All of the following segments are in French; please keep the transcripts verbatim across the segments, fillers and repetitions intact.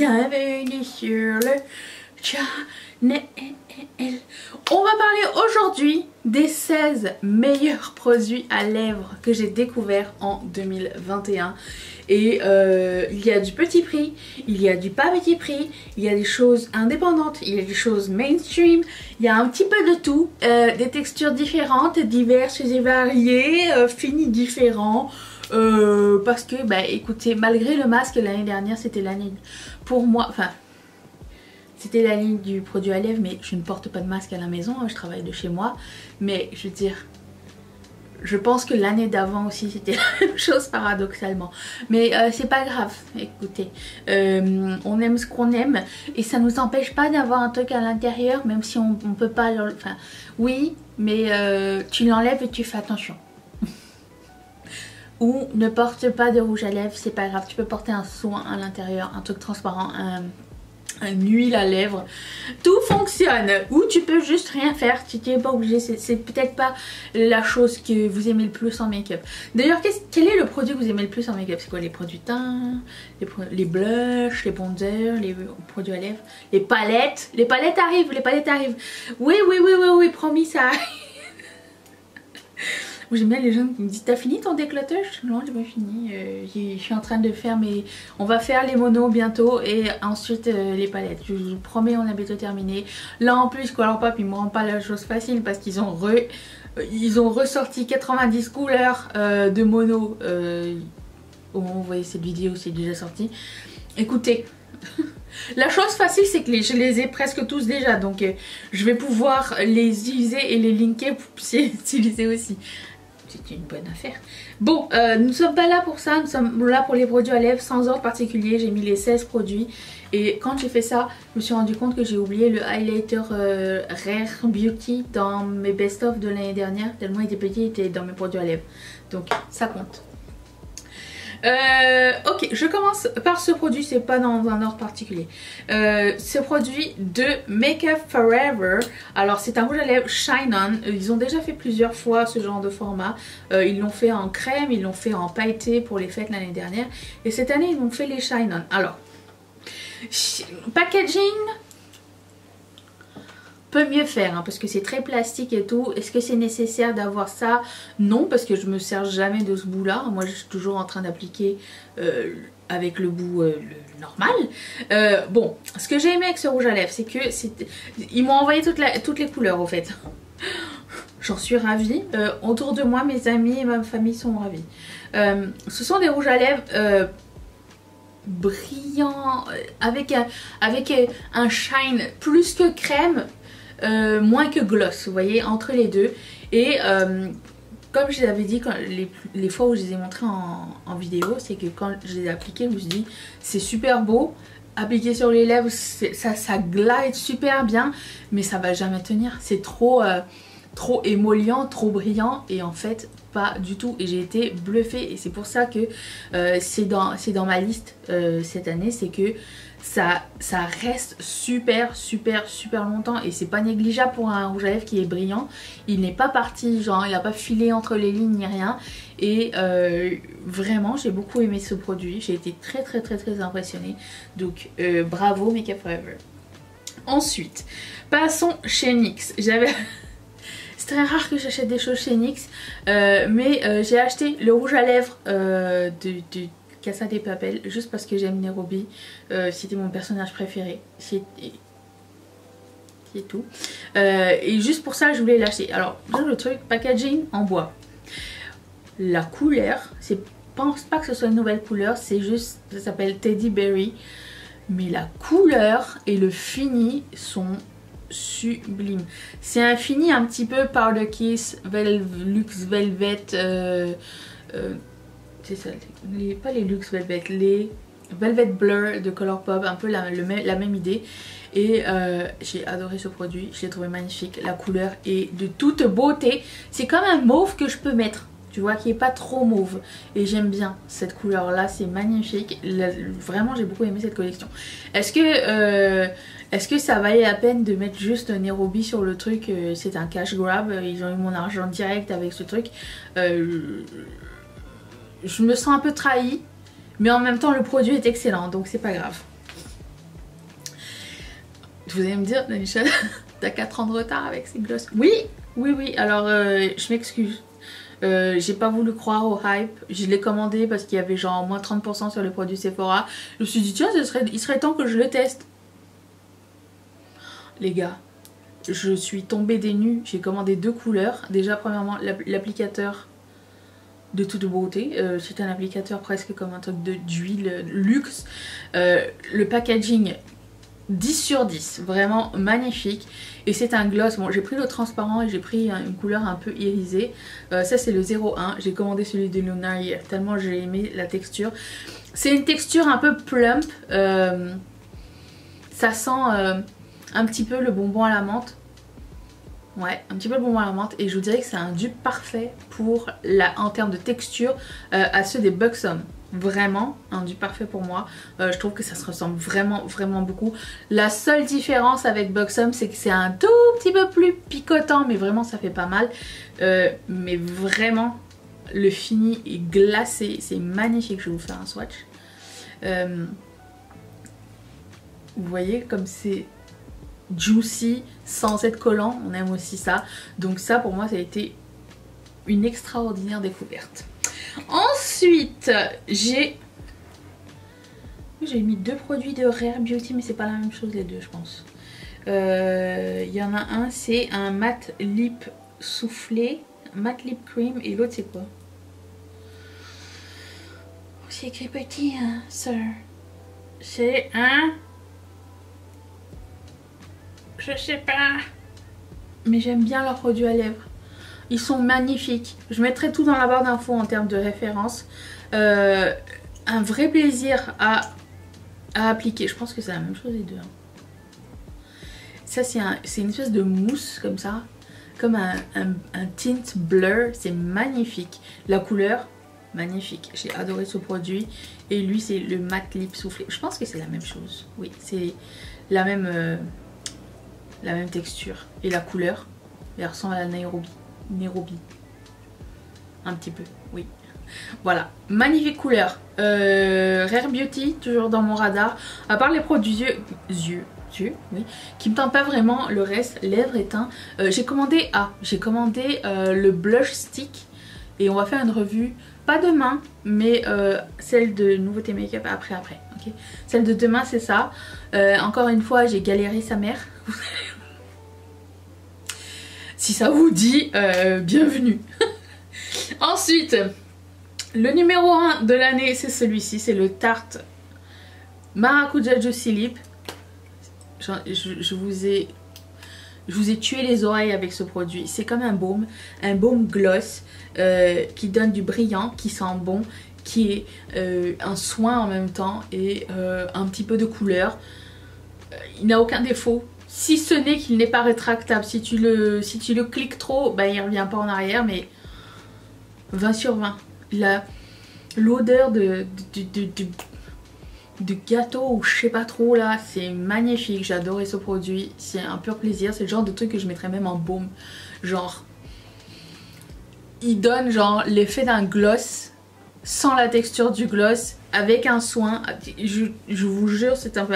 Bienvenue sur le channel. On va parler aujourd'hui des seize meilleurs produits à lèvres que j'ai découverts en deux mille vingt et un. Et euh, il y a du petit prix, il y a du pas petit prix, il y a des choses indépendantes, il y a des choses mainstream, il y a un petit peu de tout, euh, des textures différentes, diverses et variées, euh, finis différents. Euh, parce que, bah écoutez, malgré le masque, l'année dernière c'était l'année pour moi, enfin c'était l'année du produit à lèvres, mais je ne porte pas de masque à la maison, hein, je travaille de chez moi. Mais je veux dire, je pense que l'année d'avant aussi c'était la même chose paradoxalement. Mais euh, c'est pas grave, écoutez, euh, on aime ce qu'on aime et ça nous empêche pas d'avoir un truc à l'intérieur, même si on, on peut pas, enfin oui, mais euh, tu l'enlèves et tu fais attention. Ou ne porte pas de rouge à lèvres, c'est pas grave, tu peux porter un soin à l'intérieur, un truc transparent, un, un huile à lèvres, tout fonctionne. Ou tu peux juste rien faire, tu n'es pas obligé, c'est peut-être pas la chose que vous aimez le plus en make-up. D'ailleurs, quel est le produit que vous aimez le plus en make-up? C'est quoi? Les produits teint, les, les blushs, les bronzers, les produits à lèvres, les palettes. Les palettes arrivent, les palettes arrivent. Oui, oui, oui, oui, oui, promis, ça arrive. J'aime bien les gens qui me disent t'as fini ton déclotage? Non, j'ai pas fini, euh, je suis en train de faire mes... On va faire les monos bientôt et ensuite euh, les palettes. Je vous promets, on a bientôt terminé. Là en plus, Colourpop ils me rendent pas la chose facile parce qu'ils ont re... ils ont ressorti quatre-vingt-dix couleurs euh, de mono. Euh, au moment où vous voyez cette vidéo, c'est déjà sorti. Écoutez... La chose facile c'est que les, je les ai presque tous déjà, donc euh, je vais pouvoir les utiliser et les linker pour que vous puissiez utiliser aussi. C'est une bonne affaire. Bon, euh, nous ne sommes pas là pour ça, nous sommes là pour les produits à lèvres sans ordre particulier. J'ai mis les seize produits et quand j'ai fait ça, je me suis rendu compte que j'ai oublié le highlighter euh, Rare Beauty dans mes best-of de l'année dernière. Tellement il était petit, il était dans mes produits à lèvres. Donc ça compte. Euh, ok, je commence par ce produit, c'est pas dans un ordre particulier. Euh, ce produit de Make Up Forever. Alors c'est un rouge à lèvres Shine On. Ils ont déjà fait plusieurs fois ce genre de format. Euh, ils l'ont fait en crème, ils l'ont fait en pailleté pour les fêtes l'année dernière. Et cette année ils m'ont fait les Shine On. Alors, packaging peut mieux faire hein, parce que c'est très plastique et tout. Est-ce que c'est nécessaire d'avoir ça? Non, parce que je me sers jamais de ce bout là. Moi je suis toujours en train d'appliquer euh, avec le bout euh, le normal. Euh, bon, ce que j'ai aimé avec ce rouge à lèvres, c'est que ils m'ont envoyé toute la, toutes les couleurs au fait. J'en suis ravie. Euh, autour de moi, mes amis et ma famille sont ravis. Euh, ce sont des rouges à lèvres euh, brillants, avec un, avec un shine plus que crème. Euh, moins que gloss, vous voyez, entre les deux. Et euh, comme je les avais dit quand, les, les fois où je les ai montrés en, en vidéo, c'est que quand je les ai appliqués, je me suis dit c'est super beau, appliqué sur les lèvres, ça, ça glide super bien, mais ça va jamais tenir. C'est trop, euh, trop émollient, trop brillant, et en fait pas du tout. Et j'ai été bluffée, et c'est pour ça que euh, c'est dans, c'est dans ma liste euh, cette année, c'est que Ça, ça reste super super super longtemps et c'est pas négligeable pour un rouge à lèvres qui est brillant. Il n'est pas parti, genre il n'a pas filé entre les lignes ni rien. Et euh, vraiment j'ai beaucoup aimé ce produit, j'ai été très très très très impressionnée. Donc euh, bravo Make Up Forever. Ensuite passons chez N Y X. J'avais... C'est très rare que j'achète des choses chez N Y X, euh, mais euh, j'ai acheté le rouge à lèvres euh, de, de Casa de Papel juste parce que j'aime Nairobi. Euh, c'était mon personnage préféré, c'est tout. Euh, et juste pour ça je voulais l'acheter. Alors le truc, packaging en bois, la couleur, c'est pense pas que ce soit une nouvelle couleur, c'est juste, ça s'appelle Teddy Berry, mais la couleur et le fini sont sublimes. C'est un fini un petit peu Powder Kiss, Vel Luxe Velvet, euh, euh, c'est ça, les, pas les Luxe Velvet, les Velvet Blur de Colourpop, un peu la, le, la même idée. Et euh, j'ai adoré ce produit, je l'ai trouvé magnifique, la couleur est de toute beauté. C'est comme un mauve que je peux mettre, tu vois, qui est pas trop mauve. Et j'aime bien cette couleur là, c'est magnifique. La, vraiment j'ai beaucoup aimé cette collection. Est-ce que, euh, est-ce que ça valait la peine de mettre juste Nairobi sur le truc? C'est un cash grab, ils ont eu mon argent direct avec ce truc. Euh, je me sens un peu trahie, mais en même temps le produit est excellent, donc c'est pas grave. Vous allez me dire, Danisha, t'as quatre ans de retard avec ces glosses. Oui, oui, oui, alors euh, je m'excuse. Euh, j'ai pas voulu croire au hype. Je l'ai commandé parce qu'il y avait genre moins trente pour cent sur les produits Sephora. Je me suis dit, tiens, ce serait, il serait temps que je le teste. Les gars, je suis tombée des nues. J'ai commandé deux couleurs. Déjà, premièrement, l'applicateur de toute beauté. Euh, c'est un applicateur presque comme un truc d'huile luxe. Euh, le packaging, dix sur dix, vraiment magnifique. Et c'est un gloss, bon j'ai pris le transparent et j'ai pris une couleur un peu irisée. Euh, ça c'est le zéro un, j'ai commandé celui de Luna hier, tellement j'ai aimé la texture. C'est une texture un peu plump, euh, ça sent euh, un petit peu le bonbon à la menthe. Ouais, un petit peu le bonbon à la menthe, et je vous dirais que c'est un dupe parfait pour la, en termes de texture euh, à ceux des Buxom. Vraiment un dupe parfait pour moi. Euh, je trouve que ça se ressemble vraiment vraiment beaucoup. La seule différence avec Buxom, c'est que c'est un tout petit peu plus picotant, mais vraiment ça fait pas mal. Euh, mais vraiment le fini est glacé, c'est magnifique. Je vais vous faire un swatch. Euh, vous voyez comme c'est juicy sans être collant, on aime aussi ça. Donc ça pour moi ça a été une extraordinaire découverte. Ensuite j'ai j'ai mis deux produits de Rare Beauty, mais c'est pas la même chose les deux je pense. Il euh, y en a un, c'est un matte lip soufflé, matte lip cream, et l'autre c'est quoi? C'est écrit petit hein, sir. C'est un... Je sais pas. Mais j'aime bien leurs produits à lèvres. Ils sont magnifiques. Je mettrai tout dans la barre d'infos en termes de référence. Euh, un vrai plaisir à, à appliquer. Je pense que c'est la même chose les deux. Hein. Ça c'est un, une espèce de mousse comme ça. Comme un, un, un tint blur. C'est magnifique. La couleur, magnifique. J'ai adoré ce produit. Et lui c'est le matte lip soufflé. Je pense que c'est la même chose. Oui, c'est la même... Euh, la même texture et la couleur, elle ressemble à la Nairobi. Nairobi. Un petit peu, oui. Voilà, magnifique couleur. Euh, Rare Beauty, toujours dans mon radar. À part les produits yeux, yeux, yeux oui, qui me tentent pas vraiment, le reste, lèvres et teint. Euh, j'ai commandé, ah, j'ai commandé euh, le blush stick et on va faire une revue, pas demain, mais euh, celle de Nouveauté Make-up après, après. Okay. Celle de demain, c'est ça. Euh, encore une fois, j'ai galéré sa mère. Si ça vous dit, euh, bienvenue. Ensuite, le numéro un de l'année, c'est celui-ci, c'est le Tarte Maracuja Juicy Lip. Je, je, je vous ai je vous ai tué les oreilles avec ce produit. C'est comme un baume, un baume gloss euh, qui donne du brillant, qui sent bon, qui est euh, un soin en même temps et euh, un petit peu de couleur. Il n'a aucun défaut. Si ce n'est qu'il n'est pas rétractable. Si tu le, si tu le cliques trop, bah, il ne revient pas en arrière. Mais vingt sur vingt. L'odeur de, de, de, de, de gâteau ou je sais pas trop là, c'est magnifique. J'ai adoré ce produit. C'est un pur plaisir. C'est le genre de truc que je mettrais même en baume. Genre, il donne genre l'effet d'un gloss sans la texture du gloss, avec un soin. Je, je vous jure, c'est un peu...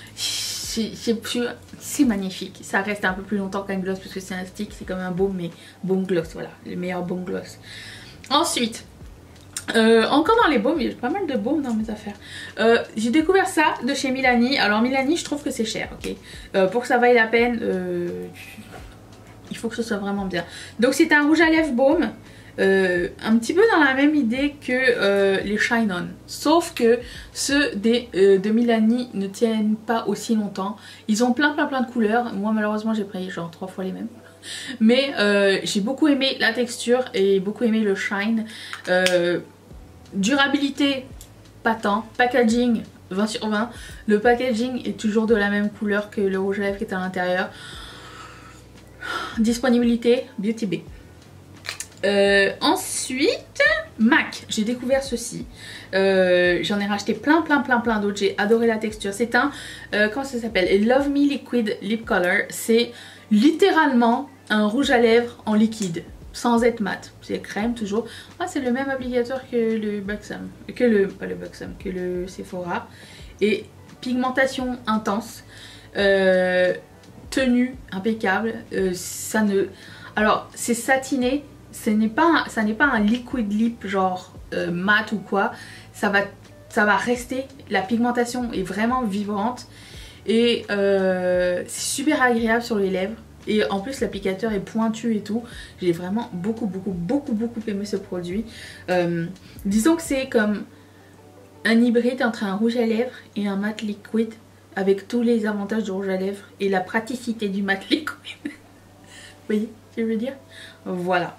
C'est magnifique. Ça reste un peu plus longtemps qu'un gloss parce que c'est un stick, c'est comme un baume, mais baume gloss, voilà, le meilleur baume gloss. Ensuite, euh, encore dans les baumes, il y a pas mal de baumes dans mes affaires. Euh, J'ai découvert ça de chez Milani. Alors Milani, je trouve que c'est cher, ok. Euh, pour que ça vaille la peine, euh, il faut que ce soit vraiment bien. Donc c'est un rouge à lèvres baume. Euh, un petit peu dans la même idée que euh, les Shine On, sauf que ceux des, euh, de Milani ne tiennent pas aussi longtemps. Ils ont plein plein plein de couleurs. Moi malheureusement j'ai pris genre trois fois les mêmes, mais euh, j'ai beaucoup aimé la texture et beaucoup aimé le shine. euh, Durabilité pas tant, packaging vingt sur vingt. Le packaging est toujours de la même couleur que le rouge à lèvres qui est à l'intérieur. Disponibilité Beauty Bay. Euh, ensuite, MAC, j'ai découvert ceci. Euh, J'en ai racheté plein, plein, plein, plein d'autres. J'ai adoré la texture. C'est un, euh, comment ça s'appelle? Love Me Liquid Lip Color. C'est littéralement un rouge à lèvres en liquide, sans être mat. C'est crème toujours. Ah, c'est le même applicateur que le Buxom, que le, pas le Buxom, que le Sephora. Et pigmentation intense. euh, tenue impeccable. Euh, ça ne... Alors c'est satiné, ce n'est pas un, ça n'est pas un liquid lip genre euh, mat ou quoi. Ça va, ça va rester, la pigmentation est vraiment vibrante et euh, c'est super agréable sur les lèvres. Et en plus l'applicateur est pointu et tout. J'ai vraiment beaucoup beaucoup beaucoup beaucoup aimé ce produit. Euh, disons que c'est comme un hybride entre un rouge à lèvres et un mat liquide, avec tous les avantages du rouge à lèvres et la praticité du mat liquide. Vous voyez ce que je veux dire? Voilà.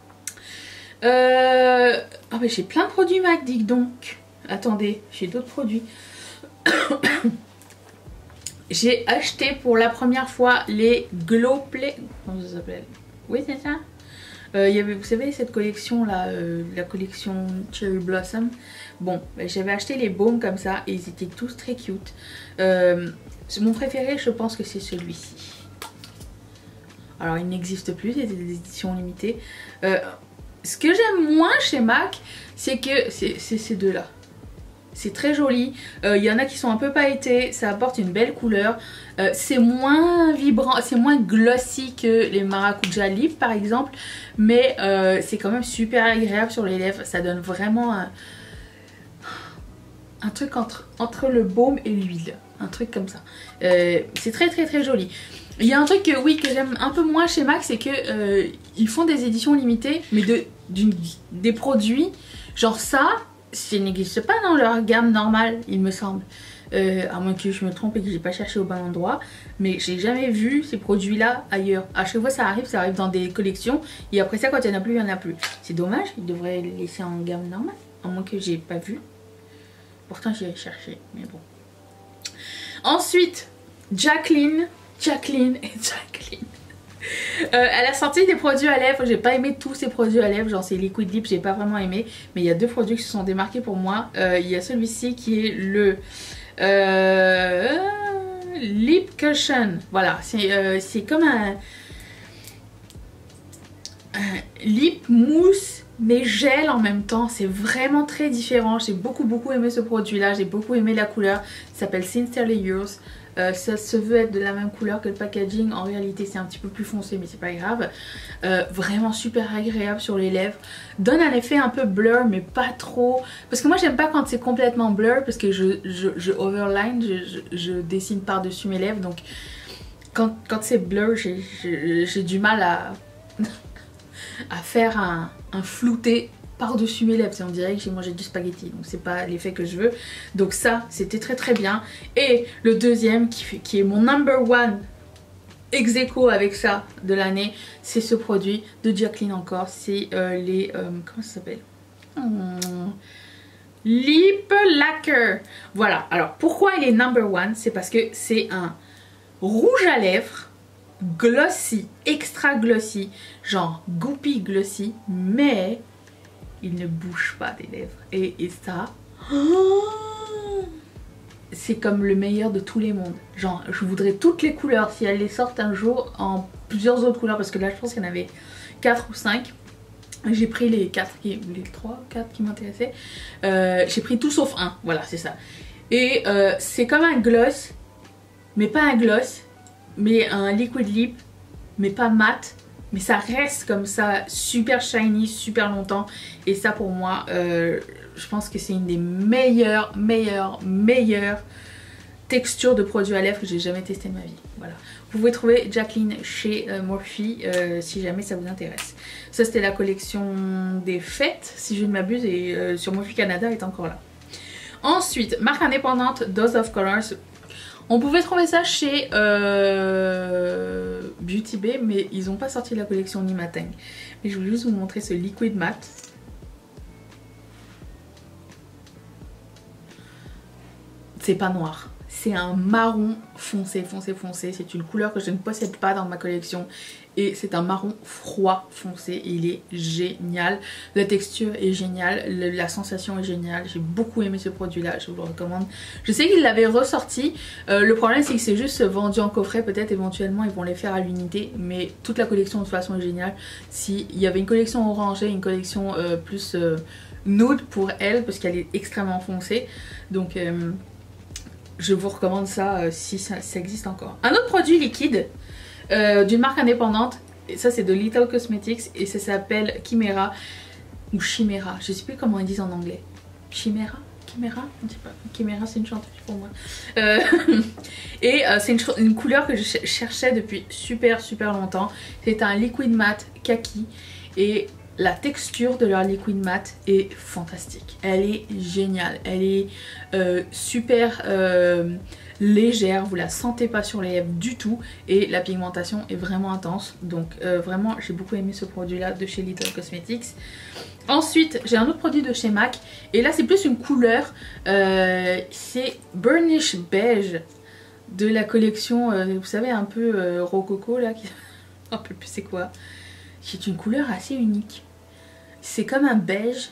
Euh... Oh mais j'ai plein de produits MAC, dis donc. Attendez, j'ai d'autres produits. J'ai acheté pour la première fois les Glow Play. Comment ça s'appelle? Oui, c'est ça. Euh, y avait, vous savez, cette collection là, euh, la collection Cherry Blossom. Bon, bah, j'avais acheté les baumes comme ça et ils étaient tous très cute. Euh, mon préféré, je pense que c'est celui-ci. Alors, il n'existe plus, c'est des éditions limitées. Euh, ce que j'aime moins chez MAC, c'est que c'est ces deux-là. C'est très joli, il euh, y en a qui sont un peu pailletés, ça apporte une belle couleur. Euh, c'est moins vibrant, c'est moins glossy que les Maracuja Lip par exemple. Mais euh, c'est quand même super agréable sur les lèvres, ça donne vraiment un, un truc entre, entre le baume et l'huile. Un truc comme ça. Euh, c'est très très très joli. Il y a un truc que oui que j'aime un peu moins chez MAC, c'est que euh, ils font des éditions limitées, mais de, d'une, des produits, genre ça... ça n'existe pas dans leur gamme normale, il me semble. Euh, à moins que je me trompe et que j'ai pas cherché au bon endroit. Mais j'ai jamais vu ces produits-là ailleurs. À chaque fois ça arrive, ça arrive dans des collections. Et après ça, quand il n'y en a plus, il n'y en a plus. C'est dommage, ils devraient les laisser en gamme normale. À moins que j'ai pas vu. Pourtant j'irai chercher, mais bon. Ensuite, Jacqueline. Jacqueline et Jacqueline. Euh, elle a sorti des produits à lèvres, j'ai pas aimé tous ces produits à lèvres, genre ces liquid lip, j'ai pas vraiment aimé, mais il y a deux produits qui se sont démarqués pour moi. Euh, il y a celui-ci qui est le euh, Lip Cushion, voilà, c'est euh, comme un, un lip mousse mais gel en même temps, c'est vraiment très différent. J'ai beaucoup beaucoup aimé ce produit là, j'ai beaucoup aimé la couleur, il s'appelle Sincerely Yours. Euh, ça se veut être de la même couleur que le packaging, en réalité c'est un petit peu plus foncé mais c'est pas grave. Euh, vraiment super agréable sur les lèvres, donne un effet un peu blur mais pas trop, parce que moi j'aime pas quand c'est complètement blur parce que je, je, je overline, je, je, je dessine par dessus mes lèvres, donc quand, quand c'est blur j'ai du mal à, à faire un, un flouté par-dessus mes lèvres, on dirait que j'ai mangé du spaghetti, donc c'est pas l'effet que je veux. Donc ça, c'était très très bien. Et le deuxième, qui, fait, qui est mon number one ex aequo avec ça de l'année, c'est ce produit de Jacqueline encore, c'est euh, les... Euh, comment ça s'appelle hmm, Lip Lacquer. Voilà, alors pourquoi il est number one? C'est parce que c'est un rouge à lèvres glossy, extra glossy, genre goopy glossy, mais... il ne bouge pas des lèvres. Et, et ça, c'est comme le meilleur de tous les mondes. Genre, je voudrais toutes les couleurs si elles les sortent un jour en plusieurs autres couleurs. Parce que là, je pense qu'il y en avait quatre ou cinq. J'ai pris les quatre, qui, les trois, quatre qui m'intéressaient. Euh, J'ai pris tout sauf un. Voilà, c'est ça. Et euh, c'est comme un gloss, mais pas un gloss, mais un liquid lip, mais pas mat. Mais ça reste comme ça, super shiny, super longtemps. Et ça pour moi, euh, je pense que c'est une des meilleures, meilleures, meilleures textures de produits à lèvres que j'ai jamais testé de ma vie. Voilà. Vous pouvez trouver Jacqueline chez euh, Morphe euh, si jamais ça vous intéresse. Ça c'était la collection des fêtes, si je ne m'abuse, et euh, sur Morphe Canada est encore là. Ensuite, marque indépendante, Dose of Colors. On pouvait trouver ça chez euh, Beauty Bay, mais ils n'ont pas sorti la collection Nimateng. Mais je voulais juste vous montrer ce liquid matte. C'est pas noir, c'est un marron foncé, foncé, foncé. C'est une couleur que je ne possède pas dans ma collection. Et c'est un marron froid foncé et il est génial. La texture est géniale, la sensation est géniale. J'ai beaucoup aimé ce produit là, je vous le recommande. Je sais qu'ils l'avaient ressorti, euh, le problème c'est que c'est juste vendu en coffret. Peut-être éventuellement ils vont les faire à l'unité, mais toute la collection de toute façon est géniale. S'il y avait une collection orangée, une collection euh, plus euh, nude pour elle, parce qu'elle est extrêmement foncée. Donc... Euh, je vous recommande ça euh, si ça, ça existe encore. Un autre produit liquide euh, d'une marque indépendante, et ça c'est de Little Cosmetics et ça s'appelle Chimera ou Chimera, je sais plus comment ils disent en anglais. Chimera, Chimera, je sais pas. Chimera c'est une chanteuse pour moi. Euh, et euh, c'est une, une couleur que je cherchais depuis super super longtemps. C'est un liquid matte kaki et la texture de leur liquid matte est fantastique. Elle est géniale. Elle est euh, super euh, légère. Vous la sentez pas sur les lèvres du tout. Et la pigmentation est vraiment intense. Donc euh, vraiment j'ai beaucoup aimé ce produit là de chez Little Cosmetics. Ensuite j'ai un autre produit de chez MAC. Et là c'est plus une couleur. Euh, c'est Burnish Beige de la collection, euh, vous savez un peu euh, rococo là. Qui... un peu plus c'est quoi. C'est une couleur assez unique. C'est comme un beige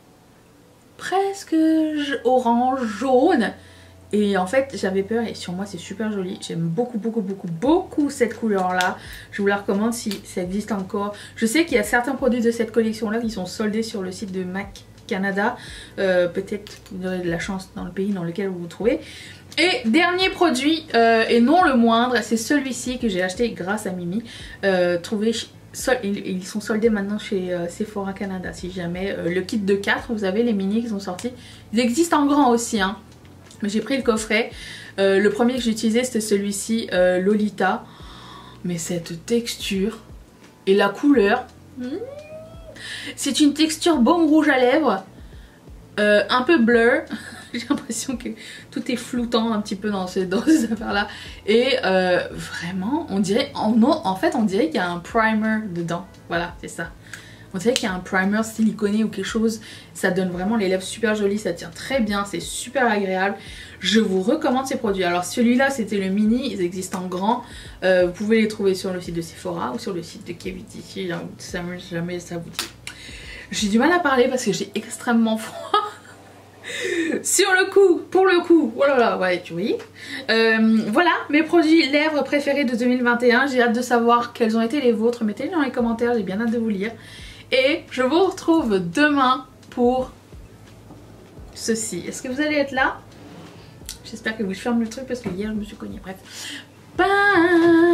presque orange jaune et en fait j'avais peur et sur moi c'est super joli. J'aime beaucoup beaucoup beaucoup beaucoup cette couleur là. Je vous la recommande si ça existe encore. Je sais qu'il y a certains produits de cette collection là qui sont soldés sur le site de MAC Canada. Euh, peut-être que vous aurez de la chance dans le pays dans lequel vous vous trouvez. Et dernier produit euh, et non le moindre, c'est celui-ci que j'ai acheté grâce à Mimi. Euh, trouvé Sol, ils sont soldés maintenant chez euh, Sephora Canada si jamais. Euh, le kit de quatre, vous avez les mini qui sont sortis. Ils existent en grand aussi hein. Mais j'ai pris le coffret. Euh, le premier que j'ai utilisé c'était celui-ci, euh, Lolita. Mais cette texture et la couleur, mmh, c'est une texture baume rouge à lèvres. Euh, un peu blur. J'ai l'impression que tout est floutant un petit peu dans, ce, dans ces affaires là. Et euh, vraiment on dirait, en, en fait on dirait qu'il y a un primer dedans. Voilà c'est ça. On dirait qu'il y a un primer siliconé ou quelque chose. Ça donne vraiment les lèvres super jolies. Ça tient très bien, c'est super agréable. Je vous recommande ces produits. Alors celui-là c'était le mini, ils existent en grand. euh, Vous pouvez les trouver sur le site de Sephora ou sur le site de K B T C, si jamais ça vous dit. J'ai du mal à parler parce que j'ai extrêmement froid. Sur le coup, pour le coup, oh là là, ouais, tu vois. Euh, voilà mes produits lèvres préférés de deux mille vingt et un. J'ai hâte de savoir quels ont été les vôtres. Mettez-les dans les commentaires, j'ai bien hâte de vous lire. Et je vous retrouve demain pour ceci. Est-ce que vous allez être là? J'espère que vous fermez le truc parce que hier je me suis cognée. Bref. Bye.